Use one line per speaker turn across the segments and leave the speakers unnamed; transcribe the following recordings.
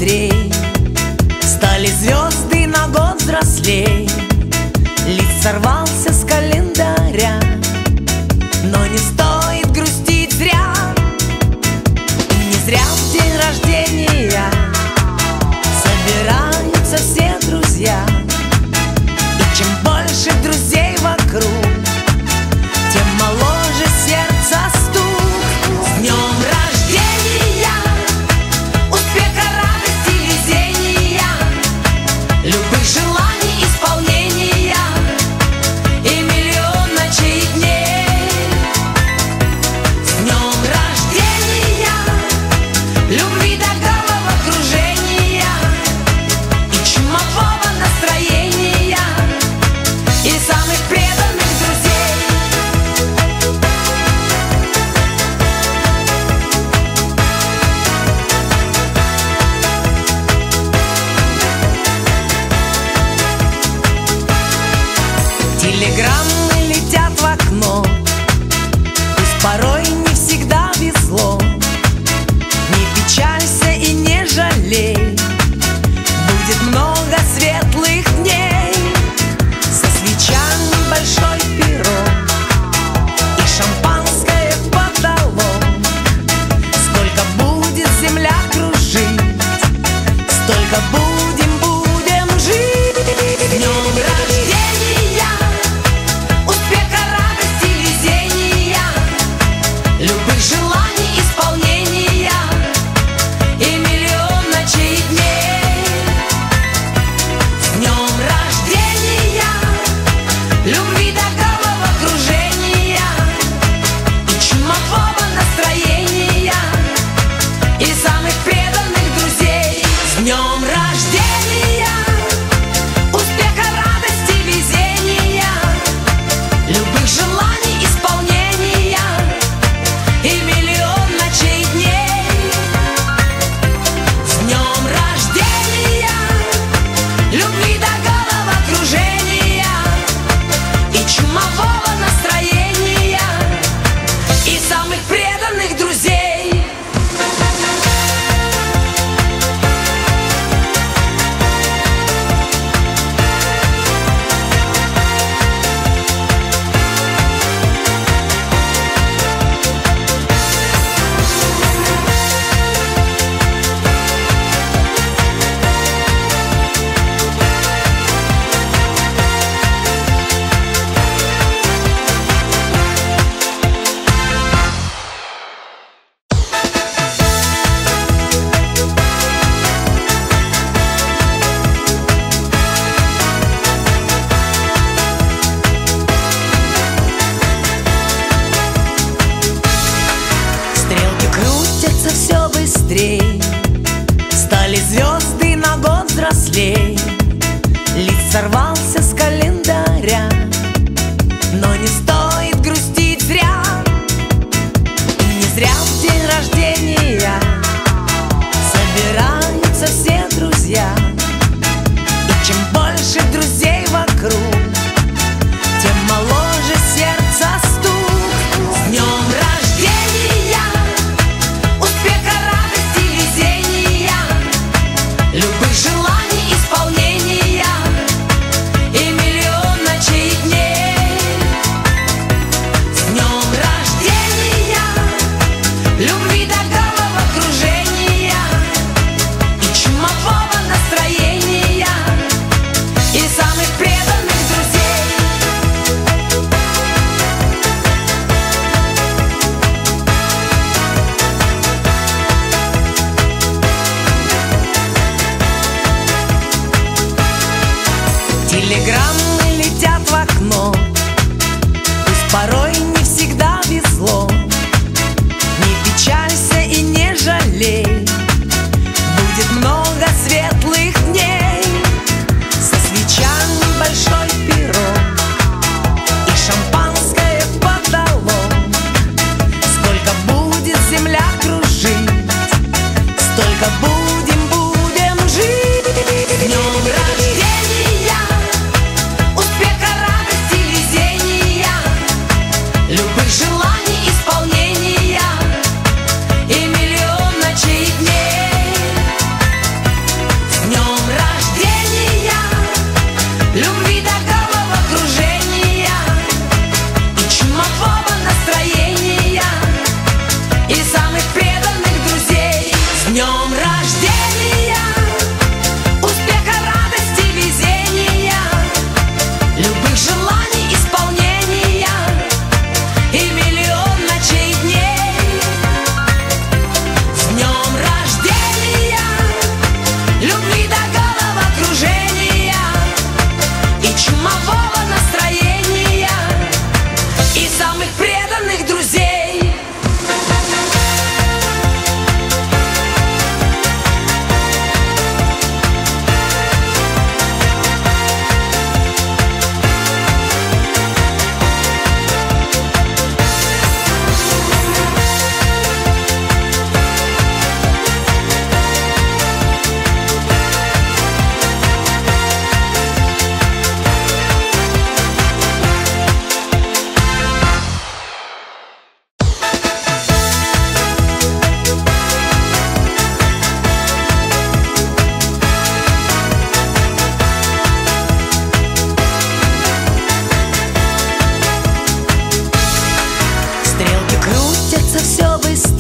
быстрей, стали звезды на год взрослей. Лист сорвался с календаря, но не стоит грустить зря. Не зря в день рождения собираются все друзья. И чем больше друзей вокруг, тем моложе сердце стук. С днем рождения, успеха, радости, везения, любых желаний исполнения и миллион ночей и дней. С днем рождения, любви до головокружения и чумового настроения и самых преданных друзей. Телеграммы летят в окно, пусть порой не всегда везло. Не печалься и не жалей, будет много светлых дней. Со свечами большой пирог и шампанское подало. Сколько будет земля кружить, столько будем жить. С днем рождения, успеха, радости, везения, любых желаний исполнения и миллион ночей и дней. С днем рождения, любви до головокружения и чумового настроения и самых преданных друзей. С днем рождения, успеха, радости, везения, любых желаний исполнения и миллион ночей и дней. С днем рождения, любви до головокружения и чумового настроения и самых преданных друзей. Стрелки крутятся все быстрей, стали звезды на год взрослей. Лист сорвался с календаря, но не стоит грустить зря. Не зря в день рождения собираются все друзья. И чем больше друзей вокруг, тем моложе сердце стук. С днем рождения, успеха, радости, везения, любых желаний исполнения и миллион ночей и дней. С днем рождения, любви до головокружения и чумового настроения и самых преданных друзей. Телеграммы летят в окно, пусть порой не всегда везло. Не печалься и не жалей, будет много светлых дней. Со свечами большой пирог и шампанское подало. Сколько будет земля кружить, столько будем жить. С днем рождения, успеха, радости, везения, любых желаний исполнения и миллион ночей и дней.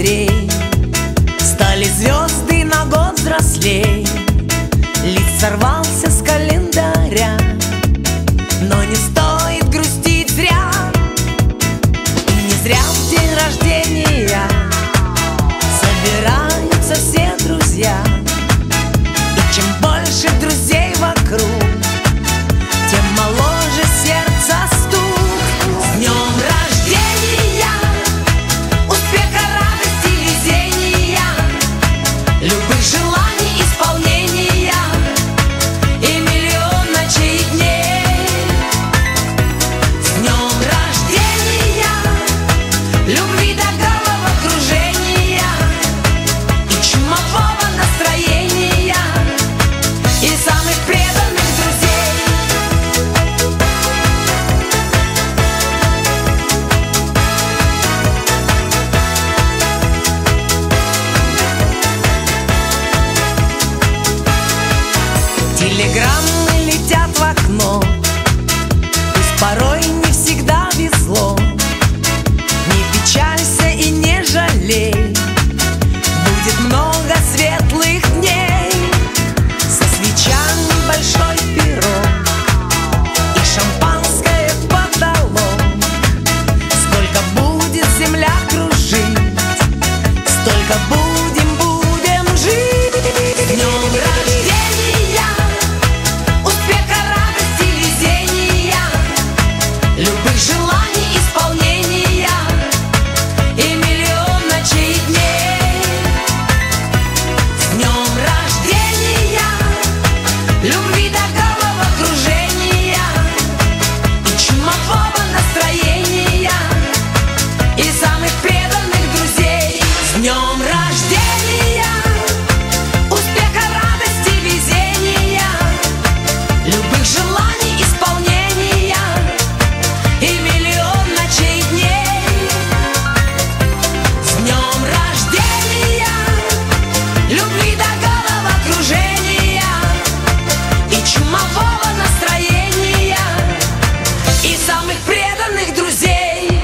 быстрей, стали звезды на год взрослей. Лист сорвался с календаря, но не стоит грустить зря. Не зря в день рождения собираются все друзья. И чем больше друзей вокруг, тем моложе сердце стук. С днем рождения, успеха, радости, везения, любых желаний исполнения и миллион ночей и дней. С днем рождения, любви до головокружения и чумового настроения и самых преданных друзей. Телеграммы летят в окно, пусть порой не всегда везло. Не печалься и не жалей, будет много светлых дней. Со свечами большой пирог и шампанское в потолок. Сколько будет земля кружить, столько будем жить. С днем рождения, успеха, радости, везения, любых желаний исполнения и миллион ночей и дней. С днем рождения, любви до головокружения и чумового настроения и самых преданных друзей. С днем рождения, успеха, радости, везения, любых желаний исполнения и миллион ночей и дней. С днем рождения, любви до головокружения и чумового настроения и самых преданных друзей.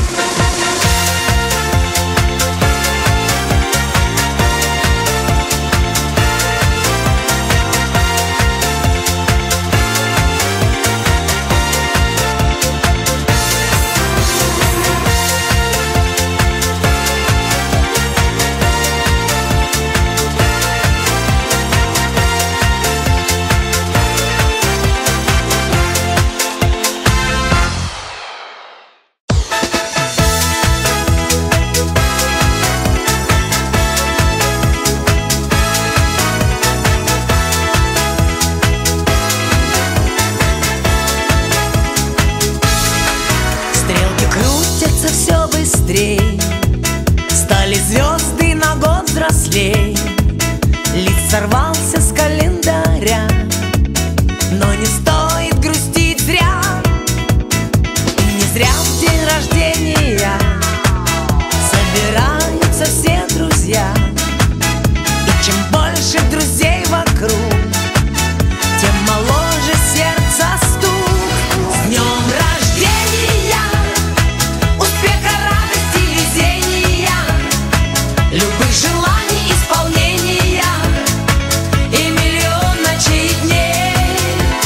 Стрелки крутятся все быстрей, стали звезды на год взрослей. Лист сорвался с календаря, но не стоит грустить зря. Не зря в день рождения собираются все друзья. И чем больше друзей вокруг, тем моложе сердце стук. С днем рождения, успеха, радости, везения, любых желаний исполнения и миллион ночей и дней.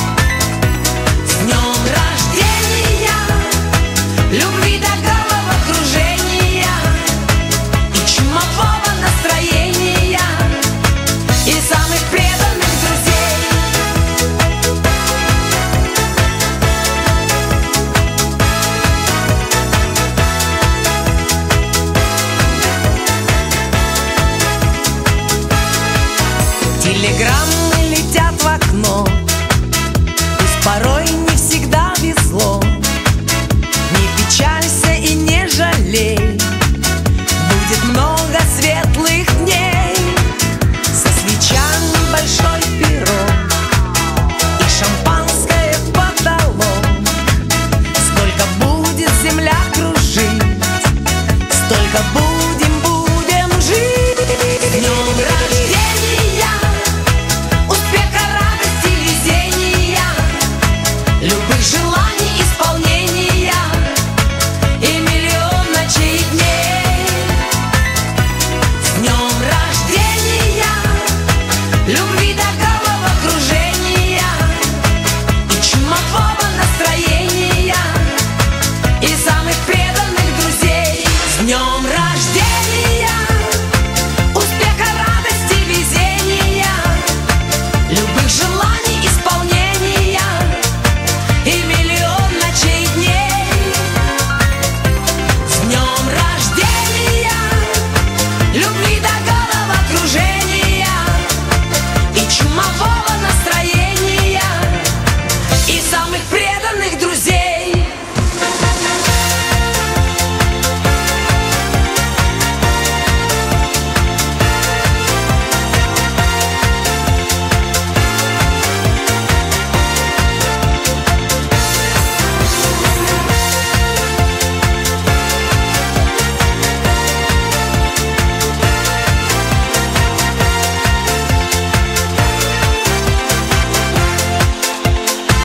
С днем рождения, любви до головокружения и чумового настроения и самых преданных друзей. Телеграммы летят в окно,